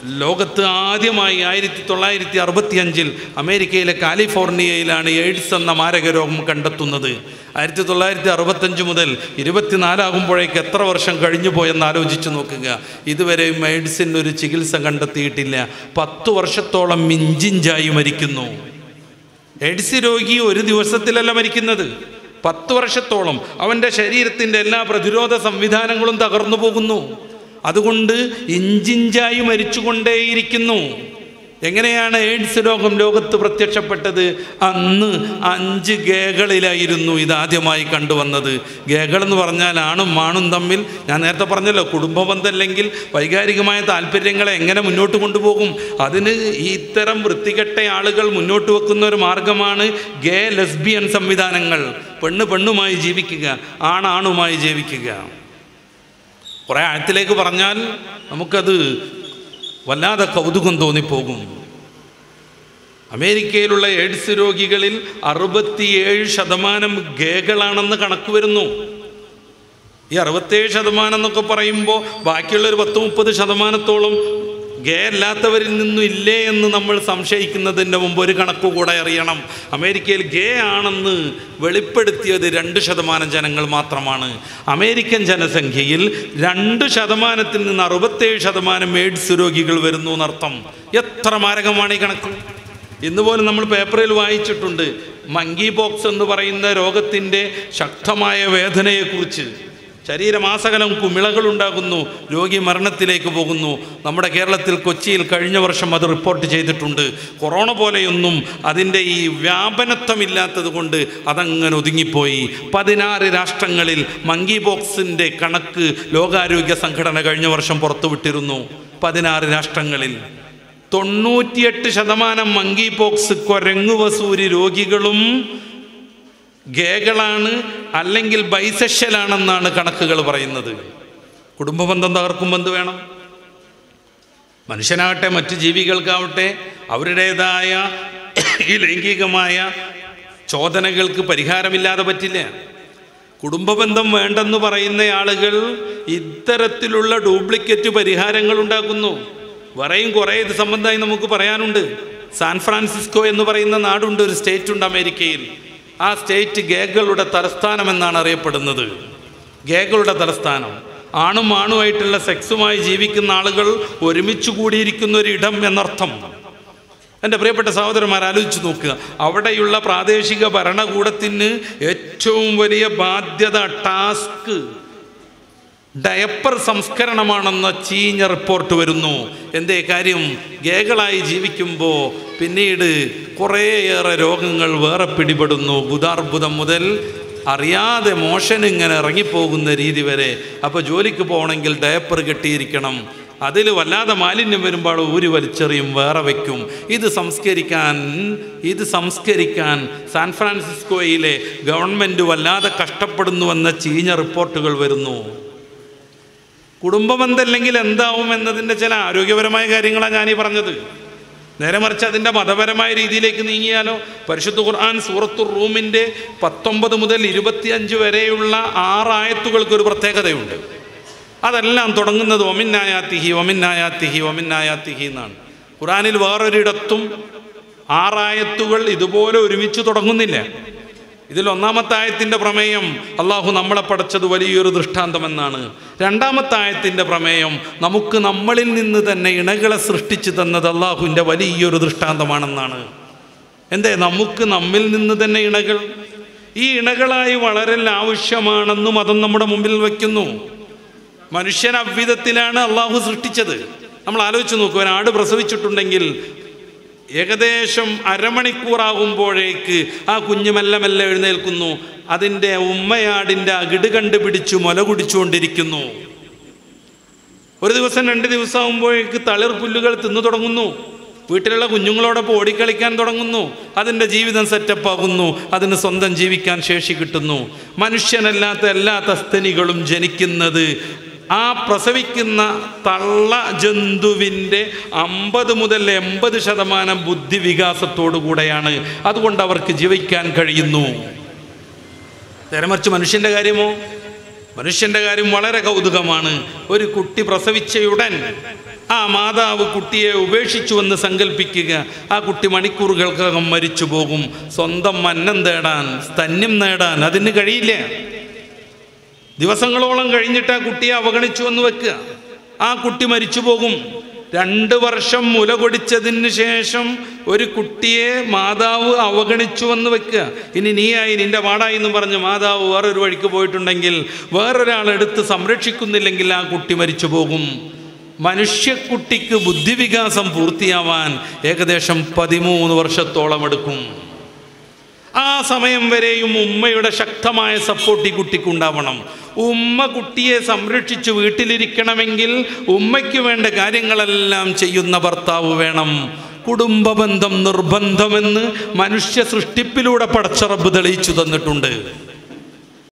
ലോകത്ത് ആദ്യമായി 1965 അമേരിക്കയിലെ കാലിഫോർണിയയിലാണ് എയ്ഡ്സ് എന്ന മാരകരോഗം കണ്ടെത്തുന്നത്. 1965 മുതൽ 24 ആകുമ്പോഴേക്ക് എത്ര വർഷം കഴിഞ്ഞു പോയെന്ന് ആലോചിച്ച് നോക്കുക. ഇതുവരെയും എയ്ഡ്സിനൊരു ചികിത്സ കണ്ടെത്തിയിട്ടില്ല. 10 വർഷത്തോളം മിഞ്ചിഞ്ചായി മരിക്കുന്നു. എയ്ഡ്സ് രോഗി ഒരു ദിവസത്തിലല്ല മരിക്കുന്നത്, 10 വർഷത്തോളം അവൻ്റെ ശരീരത്തിൻ്റെ എല്ലാ പ്രതിരോധ സംവിധാനങ്ങളും തകർന്നു പോകുന്നു. അതുകൊണ്ട് ഇഞ്ചിഞ്ചായി മരിച്ചുകൊണ്ടേയിരിക്കുന്നു. എങ്ങനെയാണ് എയ്ഡ്സ് രോഗം ലോകത്ത് പ്രത്യക്ഷപ്പെട്ടത്? അന്ന് 5 ഗേകളിലായിരുന്നു ഇതാദ്യമായി കണ്ടുവന്നത്. ഗേകളെന്ന് പറഞ്ഞാൽ ആണും മാണും തമ്മിൽ, ഞാൻ നേരത്തെ പറഞ്ഞല്ലോ, കുടുംബബന്ധമല്ലെങ്കിൽ വൈകാരികമായ താല്പര്യങ്ങളെ എങ്ങനെ മുന്നോട്ട് കൊണ്ടുപോകും? അതിന് ഇത്തരം വൃത്തികെട്ട ആളുകൾ മുന്നോട്ട് വെക്കുന്ന ഒരു മാർഗമാണ് ഗേ ലെസ്ബിയൻ സംവിധാനങ്ങൾ. പെണ്ണ് പെണ്ണുമായി ജീവിക്കുക, ആണാണുമായി ജീവിക്കുക. കുറേ ആഴത്തിലേക്ക് പറഞ്ഞാൽ നമുക്കത് വല്ലാതെ കൗതുകം തോന്നിപ്പോകും. അമേരിക്കയിലുള്ള എയ്ഡ്സ് രോഗികളിൽ 67% ഗേകളാണെന്ന് കണക്ക് വരുന്നു. ഈ 67% എന്നൊക്കെ പറയുമ്പോൾ ബാക്കിയുള്ളൊരു 10-30% ഗേ അല്ലാത്തവരിൽ നിന്നും ഇല്ലേ എന്ന് നമ്മൾ സംശയിക്കുന്നതിൻ്റെ മുമ്പ് ഒരു കണക്ക് കൂടെ അറിയണം. അമേരിക്കയിൽ ഗേ ആണെന്ന് വെളിപ്പെടുത്തിയത് 2% ജനങ്ങൾ മാത്രമാണ്. അമേരിക്കൻ ജനസംഖ്യയിൽ 2% നിന്ന് 67% എയ്ഡ്സ് രോഗികൾ വരുന്നു എന്നർത്ഥം. എത്ര മാരകമാണ് ഈ കണക്ക്! ഇന്ന് പോലും നമ്മൾ പേപ്പറിൽ വായിച്ചിട്ടുണ്ട് മങ്കി പോക്സ് എന്ന് പറയുന്ന രോഗത്തിൻ്റെ ശക്തമായ വേദനയെക്കുറിച്ച്. ശരീരമാസകലം കുമിളകളുണ്ടാകുന്നു, രോഗി മരണത്തിലേക്ക് പോകുന്നു. നമ്മുടെ കേരളത്തിൽ കൊച്ചിയിൽ കഴിഞ്ഞ വർഷം അത് റിപ്പോർട്ട് ചെയ്തിട്ടുണ്ട്. കൊറോണ പോലെയൊന്നും അതിൻ്റെ ഈ വ്യാപനത്വമില്ലാത്തത് കൊണ്ട് അതങ്ങനെ ഒതുങ്ങിപ്പോയി. 16 രാഷ്ട്രങ്ങളിൽ മങ്കി പോക്സിൻ്റെ കണക്ക് ലോകാരോഗ്യ സംഘടന കഴിഞ്ഞ വർഷം പുറത്തുവിട്ടിരുന്നു. 16 രാഷ്ട്രങ്ങളിൽ 98% മങ്കി പോക്സ് കുരങ്ങുവസൂരി രോഗികളും ഗേകളാണ്, അല്ലെങ്കിൽ ബൈസെക്ഷലാണെന്നാണ് കണക്കുകൾ പറയുന്നത്. കുടുംബബന്ധം തകർക്കുമ്പോൾ എന്ത് വേണം? മനുഷ്യനാകട്ടെ മറ്റ് ജീവികൾക്കാവട്ടെ അവരുടേതായ ഈ ലൈംഗികമായ ചോദനകൾക്ക് പരിഹാരമില്ലാതെ പറ്റില്ല. കുടുംബബന്ധം വേണ്ടെന്ന് പറയുന്ന ആളുകൾ ഇത്തരത്തിലുള്ള ഡ്യൂപ്ലിക്കേറ്റ് പരിഹാരങ്ങൾ ഉണ്ടാക്കുന്നു. വേറെയും കുറേ ഇത് സംബന്ധമായി നമുക്ക് പറയാനുണ്ട്. സാൻ ഫ്രാൻസിസ്കോ എന്ന് പറയുന്ന നാടുണ്ട്, ഒരു സ്റ്റേറ്റ് ഉണ്ട് അമേരിക്കയിൽ. ആ സ്റ്റേറ്റ് ഗേകളുടെ തലസ്ഥാനം എന്നാണ് അറിയപ്പെടുന്നത്. ഗേകളുടെ തലസ്ഥാനം. ആണും ആണുമായിട്ടുള്ള സെക്സുമായി ജീവിക്കുന്ന ആളുകൾ ഒരുമിച്ച് കൂടിയിരിക്കുന്ന ഒരു ഇടം എന്നർത്ഥം. എൻ്റെ പ്രിയപ്പെട്ട സഹോദരന്മാർ, ആലോചിച്ച് നോക്കുക. അവിടെയുള്ള പ്രാദേശിക ഭരണകൂടത്തിന് ഏറ്റവും വലിയ ബാധ്യത, ടാസ്ക് ഡയപ്പർ സംസ്കരണമാണെന്ന ചീഞ്ഞ റിപ്പോർട്ട് വരുന്നു. എന്തേ കാര്യം? ഗേകളായി ജീവിക്കുമ്പോൾ പിന്നീട് കുറേയേറെ രോഗങ്ങൾ വേറെ പിടിപെടുന്നു. ബുധാർബുദം മുതൽ അറിയാതെ മോഷൻ ഇങ്ങനെ ഇറങ്ങിപ്പോകുന്ന രീതി വരെ. അപ്പോൾ ജോലിക്ക് പോകണമെങ്കിൽ ഡയപ്പർ കെട്ടിയിരിക്കണം. അതിൽ വല്ലാതെ മാലിന്യം വരുമ്പോൾ ഊരി വലിച്ചെറിയും, വേറെ വയ്ക്കും. ഇത് സംസ്കരിക്കാൻ സാൻ ഫ്രാൻസിസ്കോയിലെ ഗവൺമെൻറ് വല്ലാതെ കഷ്ടപ്പെടുന്നുവെന്ന ചീഞ്ഞ റിപ്പോർട്ടുകൾ വരുന്നു. കുടുംബബന്ധമില്ലെങ്കിൽ എന്താവും എന്നതിൻ്റെ ചില ആരോഗ്യപരമായ കാര്യങ്ങളാണ് ഞാനീ പറഞ്ഞത്. നേരെ മറിച്ച് അതിൻ്റെ മതപരമായ രീതിയിലേക്ക് നീങ്ങിയാലോ? പരിശുദ്ധ ഖുർആൻ സൂറത്തുർ റൂമിൻ്റെ 19 മുതൽ 25 വരെയുള്ള 6 ആയത്തുകൾക്കൊരു പ്രത്യേകതയുണ്ട്. അതെല്ലാം തുടങ്ങുന്നത് ഒമിന്നായാത്തിഹി ഒമിന്നായാത്തിഹി ഒമിന്നായാത്തിഹി എന്നാണ്. ഖുർആനിൽ വേറൊരിടത്തും 6 ആയത്തുകൾ ഇതുപോലെ ഒരുമിച്ച് തുടങ്ങുന്നില്ല. ഇതിൽ 1-ാമത്തെ ആയത്തിൻ്റെ പ്രമേയം അള്ളാഹു നമ്മളെ പടച്ചത് വലിയൊരു ദൃഷ്ടാന്തമെന്നാണ്. 2-ാമത്തെ ആയത്തിൻ്റെ പ്രമേയം നമുക്ക് നമ്മളിൽ നിന്ന് തന്നെ ഇണകളെ സൃഷ്ടിച്ചു തന്നത് അള്ളാഹുവിൻ്റെ വലിയൊരു ദൃഷ്ടാന്തമാണെന്നാണ്. എന്തേ? നമുക്ക് നമ്മിൽ നിന്ന് തന്നെ ഇണകൾ, ഈ ഇണകളായി വളരൽ ആവശ്യമാണെന്നും അതും നമ്മുടെ മുമ്പിൽ വയ്ക്കുന്നു. മനുഷ്യൻ അவ்விധത്തിലാണ് അള്ളാഹു സൃഷ്ടിച്ചത്. നമ്മൾ ആലോചിച്ച് നോക്കുക. ഒരു ആട് പ്രസവിച്ചിട്ടുണ്ടെങ്കിൽ ഏകദേശം അരമണിക്കൂറാകുമ്പോഴേക്ക് ആ കുഞ്ഞ് മെല്ലെ മെല്ലെ എഴുന്നേൽക്കുന്നു. അതിൻ്റെ ഉമ്മയാടിൻ്റെ അകിട് കണ്ടുപിടിച്ച് മുല കുടിച്ചുകൊണ്ടിരിക്കുന്നു. ഒരു ദിവസം 2 ദിവസം ആകുമ്പോഴേക്ക് തളിർ പുല്ലുകൾ തിന്നു തുടങ്ങുന്നു. വീട്ടിലുള്ള കുഞ്ഞുങ്ങളോടൊപ്പം ഓടിക്കളിക്കാൻ തുടങ്ങുന്നു. അതിൻ്റെ ജീവിതം സെറ്റപ്പാകുന്നു. അതിന് സ്വന്തം ജീവിക്കാൻ ശേഷി കിട്ടുന്നു. മനുഷ്യനല്ലാത്ത എല്ലാ തസ്തനികളും ജനിക്കുന്നത് ആ പ്രസവിക്കുന്ന തള്ള ജന്തുവിൻ്റെ 50 മുതൽ 80% ബുദ്ധിവികാസത്തോടു കൂടെയാണ്. അതുകൊണ്ട് അവർക്ക് ജീവിക്കാൻ കഴിയുന്നു. നേരെ മറിച്ച് മനുഷ്യൻ്റെ കാര്യമോ? മനുഷ്യൻ്റെ കാര്യം വളരെ കൗതുകമാണ്. ഒരു കുട്ടി പ്രസവിച്ചയുടൻ ആ മാതാവ് കുട്ടിയെ ഉപേക്ഷിച്ചുവെന്ന് സങ്കല്പിക്കുക. ആ കുട്ടി മണിക്കൂറുകൾക്കകം മരിച്ചു പോകും. സ്വന്തം അന്നം തേടാൻ, സ്തന്യം നേടാൻ അതിന് കഴിയില്ല. ദിവസങ്ങളോളം കഴിഞ്ഞിട്ട് ആ കുട്ടിയെ അവഗണിച്ചുവെന്ന് വെക്കുക, ആ കുട്ടി മരിച്ചു പോകും. 2 വർഷം മുല കൊടിച്ചതിന് ശേഷം ഒരു കുട്ടിയെ മാതാവ് അവഗണിച്ചുവെന്ന് വെക്കുക. ഇനി നീയായി നിന്റെ പാടായി എന്ന് പറഞ്ഞ് മാതാവ് വേറൊരു വഴിക്ക് പോയിട്ടുണ്ടെങ്കിൽ, വേറൊരാളെടുത്ത് സംരക്ഷിക്കുന്നില്ലെങ്കിൽ ആ കുട്ടി മരിച്ചു പോകും. മനുഷ്യക്കുട്ടിക്ക് ബുദ്ധിവികാസം പൂർത്തിയാവാൻ ഏകദേശം 13 വർഷത്തോളം എടുക്കും. ആ സമയം വരെയും ഉമ്മയുടെ ശക്തമായ സപ്പോർട്ട് ഈ കുട്ടിക്കുണ്ടാവണം. ഉമ്മ കുട്ടിയെ സംരക്ഷിച്ച് വീട്ടിലിരിക്കണമെങ്കിൽ ഉമ്മയ്ക്ക് വേണ്ട കാര്യങ്ങളെല്ലാം ചെയ്യുന്ന ഭർത്താവ് വേണം. കുടുംബബന്ധം നിർബന്ധമെന്ന് മനുഷ്യ സൃഷ്ടിപ്പിലൂടെ പടച്ച റബ്ബ് തെളിയിച്ചു തന്നിട്ടുണ്ട്.